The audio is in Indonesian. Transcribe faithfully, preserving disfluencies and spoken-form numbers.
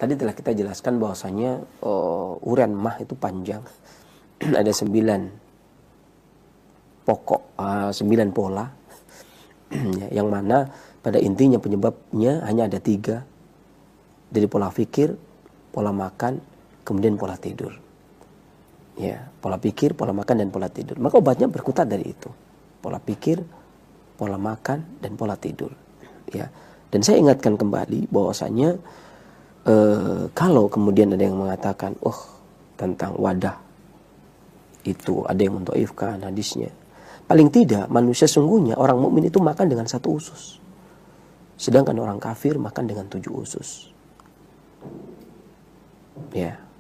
tadi telah kita jelaskan bahwasanya uh, urean mah itu panjang. Ada sembilan pokok, uh, sembilan pola. Yang mana pada intinya penyebabnya hanya ada tiga. Dari pola pikir, pola makan, kemudian pola tidur. Ya, pola pikir, pola makan, dan pola tidur. Maka obatnya berkutat dari itu. Pola pikir, pola makan, dan pola tidur. Ya. Dan saya ingatkan kembali bahwasanya eh, kalau kemudian ada yang mengatakan, oh tentang wadah itu ada yang mendhaifkan hadisnya. Paling tidak manusia sungguhnya orang mukmin itu makan dengan satu usus, sedangkan orang kafir makan dengan tujuh usus. Ya.